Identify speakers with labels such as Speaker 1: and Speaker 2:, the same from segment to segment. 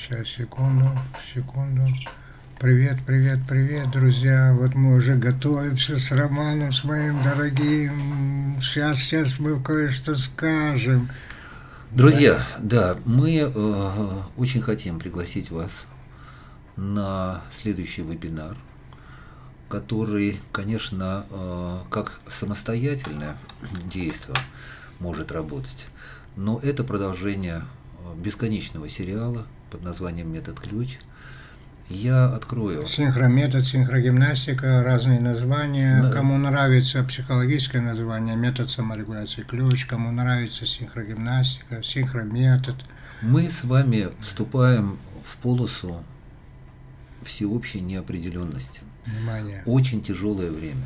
Speaker 1: Сейчас, секунду. Привет, друзья. Вот мы уже готовимся с Романом, с моим дорогим. Сейчас мы кое-что скажем.
Speaker 2: Друзья, да, мы очень хотим пригласить вас на следующий вебинар, который, конечно, как самостоятельное действие может работать, но это продолжение бесконечного сериала под названием «Метод Ключ». Я открою.
Speaker 1: Синхрометод, синхрогимнастика, разные названия. Да. Кому нравится психологическое название, метод саморегуляции ключ, кому нравится синхрогимнастика, синхрометод.
Speaker 2: Мы с вами вступаем в полосу всеобщей неопределенности.
Speaker 1: Внимание.
Speaker 2: Очень тяжелое время.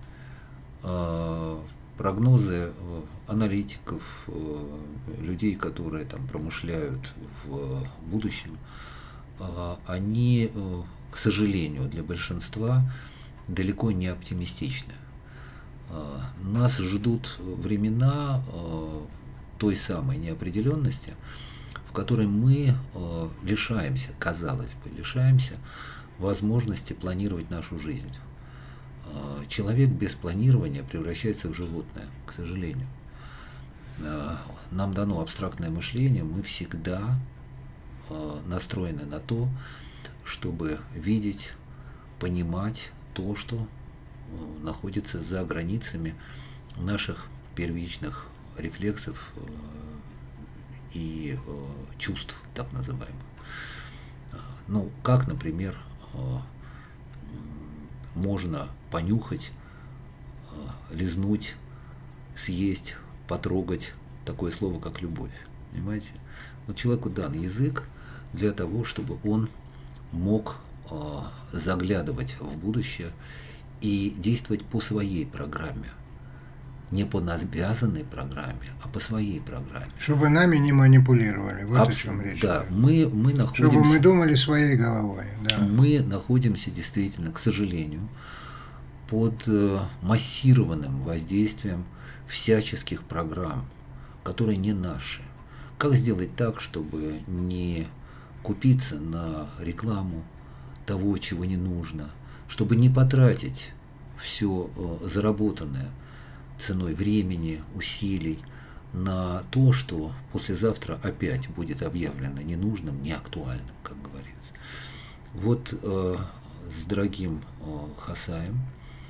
Speaker 2: Прогнозы аналитиков, людей, которые там промышляют в будущем, они, к сожалению, для большинства далеко не оптимистичны. Нас ждут времена той самой неопределенности, в которой мы лишаемся, казалось бы, лишаемся возможности планировать нашу жизнь. Человек без планирования превращается в животное, к сожалению. Нам дано абстрактное мышление, мы всегда настроены на то, чтобы видеть, понимать то, что находится за границами наших первичных рефлексов и чувств, так называемых. Ну, как, например, можно понюхать, лизнуть, съесть, потрогать такое слово, как любовь. Понимаете? Вот человеку дан язык для того, чтобы он мог заглядывать в будущее и действовать по своей программе. Не по навязанной программе, а по своей программе.
Speaker 1: Чтобы нами не манипулировали. Вот о чем речь.
Speaker 2: Да, мы находимся...
Speaker 1: Чтобы мы думали своей головой. Да.
Speaker 2: Мы находимся действительно, к сожалению, под массированным воздействием всяческих программ, которые не наши. Как сделать так, чтобы не купиться на рекламу того, чего не нужно, чтобы не потратить все заработанное ценой времени, усилий на то, что послезавтра опять будет объявлено ненужным, неактуальным, как говорится. Вот с дорогим Хасаем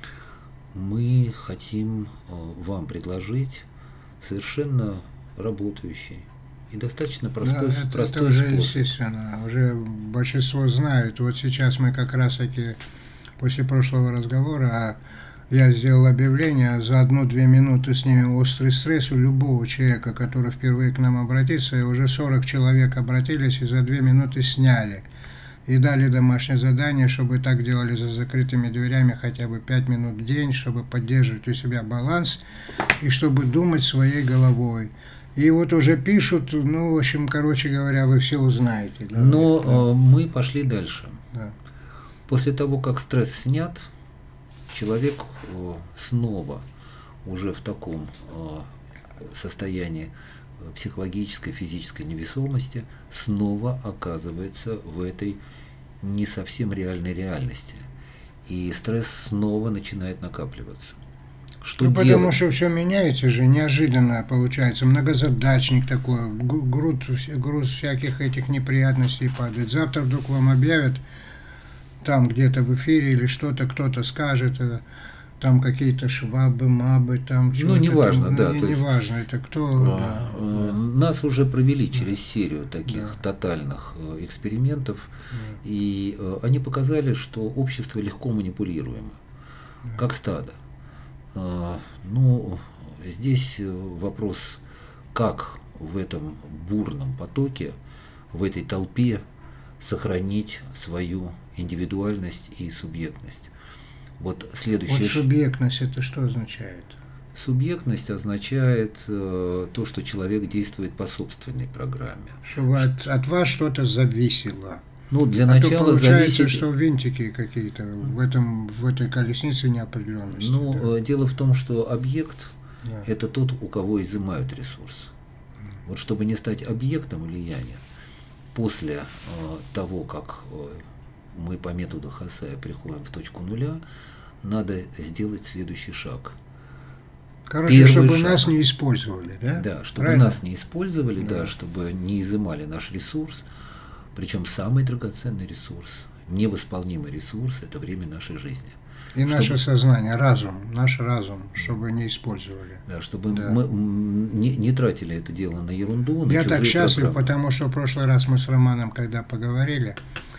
Speaker 2: мы хотим вам предложить совершенно работающий и достаточно простой,
Speaker 1: да,
Speaker 2: простой
Speaker 1: это уже
Speaker 2: способ.
Speaker 1: Естественно, уже большинство знают. Вот сейчас мы как раз таки после прошлого разговора я сделал объявление, за 1-2 минуты снимем острый стресс у любого человека, который впервые к нам обратится, и уже 40 человек обратились и за 2 минуты сняли. И дали домашнее задание, чтобы так делали за закрытыми дверями хотя бы 5 минут в день, чтобы поддерживать у себя баланс и чтобы думать своей головой. И вот уже пишут, ну, в общем, короче говоря, вы все узнаете. Да?
Speaker 2: Но да. Мы пошли дальше.
Speaker 1: Да.
Speaker 2: После того, как стресс снят, человек снова уже в таком состоянии психологической, физической невесомости снова оказывается в этой не совсем реальной реальности. И стресс снова начинает накапливаться. Что
Speaker 1: ну,
Speaker 2: делать?
Speaker 1: Потому что все меняется же, неожиданно получается. Многозадачник такой, груз всяких этих неприятностей падает. Завтра вдруг вам объявят, там где-то в эфире или что-то, кто-то скажет, там какие-то швабы, мабы, там...
Speaker 2: Ну, неважно,
Speaker 1: там,
Speaker 2: да.
Speaker 1: Неважно, это кто... Да.
Speaker 2: Нас уже провели через серию таких тотальных экспериментов, и они показали, что общество легко манипулируемо, как стадо. Ну, здесь вопрос, как в этом бурном потоке, в этой толпе сохранить свою индивидуальность и субъектность. Вот следующее.
Speaker 1: Вот субъектность это что означает?
Speaker 2: Субъектность означает то, что человек действует по собственной программе.
Speaker 1: Чтобы от вас что-то зависело.
Speaker 2: Ну, для начала
Speaker 1: получается,
Speaker 2: зависит...
Speaker 1: что винтики какие-то в этой колеснице неопределенности.
Speaker 2: Ну,
Speaker 1: да.
Speaker 2: Дело в том, что объект – это тот, у кого изымают ресурс. Вот чтобы не стать объектом влияния, после того, как мы по методу Хасая приходим в точку нуля, надо сделать следующий шаг.
Speaker 1: Короче,
Speaker 2: Первый
Speaker 1: чтобы
Speaker 2: шаг.
Speaker 1: Нас не использовали, да?
Speaker 2: Да, чтобы
Speaker 1: Правильно?
Speaker 2: нас не использовали, да, чтобы не изымали наш ресурс, причем самый драгоценный ресурс, невосполнимый ресурс – это время нашей жизни.
Speaker 1: И наше сознание, наш разум, чтобы не использовали.
Speaker 2: Да, чтобы мы не тратили это дело на ерунду, на
Speaker 1: Я
Speaker 2: чужие
Speaker 1: так счастлив,
Speaker 2: программы.
Speaker 1: потому что в прошлый раз мы с Романом, когда поговорили,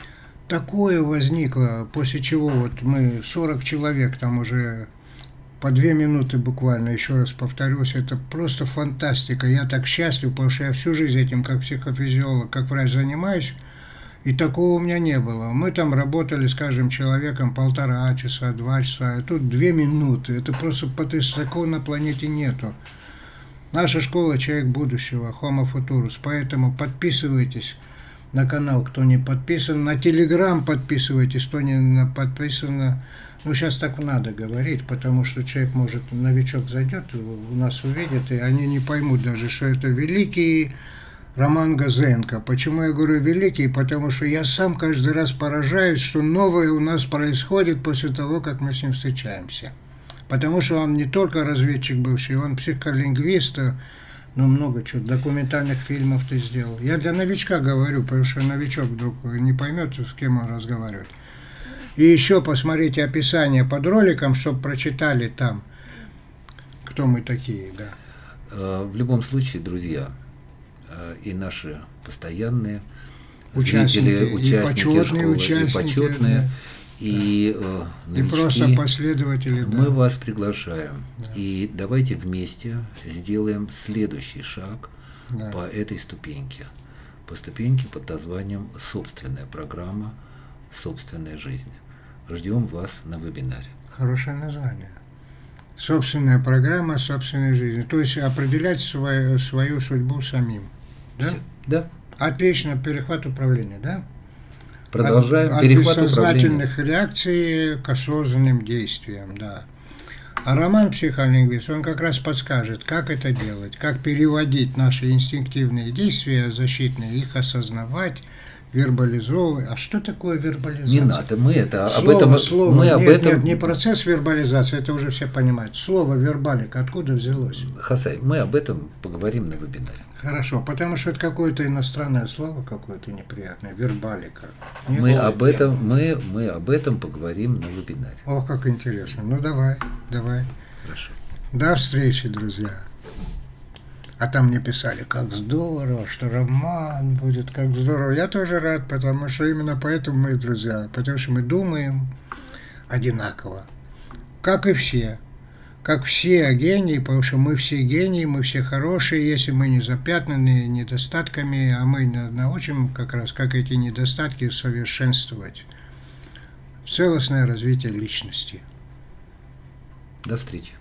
Speaker 1: такое возникло, после чего вот мы 40 человек, там уже по 2 минуты буквально, еще раз повторюсь, это просто фантастика. Я так счастлив, потому что я всю жизнь этим, как психофизиолог, как врач занимаюсь, и такого у меня не было. Мы там работали, скажем, человеком 1,5 часа, 2 часа, а тут 2 минуты. Это просто потрясающе. Такого на планете нету. Наша школа «Человек будущего», Homo Futurus. Поэтому подписывайтесь на канал, кто не подписан. На Телеграм подписывайтесь, кто не подписан. Ну, сейчас так надо говорить, потому что человек, может, новичок зайдет, у нас увидит, и они не поймут даже, что это великий Роман Газенко. Почему я говорю великий? Потому что я сам каждый раз поражаюсь, что новое у нас происходит после того, как мы с ним встречаемся. Потому что он не только разведчик бывший, он психолингвист, ну много чего, документальных фильмов ты сделал. Я для новичка говорю, потому что новичок вдруг не поймет, с кем он разговаривает. И еще посмотрите описание под роликом, чтобы прочитали там, кто мы такие, да.
Speaker 2: В любом случае, друзья, и наши постоянные
Speaker 1: Участники,
Speaker 2: участники школы,
Speaker 1: участники,
Speaker 2: и почетные,
Speaker 1: да.
Speaker 2: и новички,
Speaker 1: и просто последователи.
Speaker 2: мы
Speaker 1: да.
Speaker 2: вас приглашаем.
Speaker 1: Да.
Speaker 2: И давайте вместе сделаем следующий шаг
Speaker 1: Да.
Speaker 2: по этой ступеньке. По ступеньке под названием «Собственная программа. Собственная жизнь». Ждем вас на вебинаре.
Speaker 1: Хорошее название. Собственная программа собственной жизни. То есть определять свою судьбу самим. Да?
Speaker 2: Да.
Speaker 1: Отлично, перехват управления, да?
Speaker 2: Продолжаем
Speaker 1: от
Speaker 2: перехват управления.
Speaker 1: бессознательных реакций к осознанным действиям, да. А Роман, психолингвист, он как раз подскажет, как это делать, как переводить наши инстинктивные действия защитные, их осознавать, вербализовывать. А что такое вербализация?
Speaker 2: Не надо, мы это
Speaker 1: Слово.
Speaker 2: мы об этом.
Speaker 1: Нет, не процесс вербализации, это уже все понимают. Слово вербалика откуда взялось?
Speaker 2: Хасай, мы об этом поговорим на вебинаре.
Speaker 1: Хорошо, потому что это какое-то иностранное слово, какое-то неприятное, вербалика.
Speaker 2: Мы об этом поговорим на вебинаре.
Speaker 1: Ох, как интересно. Ну давай.
Speaker 2: Хорошо.
Speaker 1: До встречи, друзья. А там мне писали, как здорово, что Роман будет, как здорово. Я тоже рад, потому что именно поэтому мы друзья. Потому что мы думаем одинаково. Как и все. Как все гении, потому что мы все гении, мы все хорошие, если мы не запятнаны недостатками, а мы научим как раз, как эти недостатки совершенствовать. Целостное развитие личности.
Speaker 2: До встречи.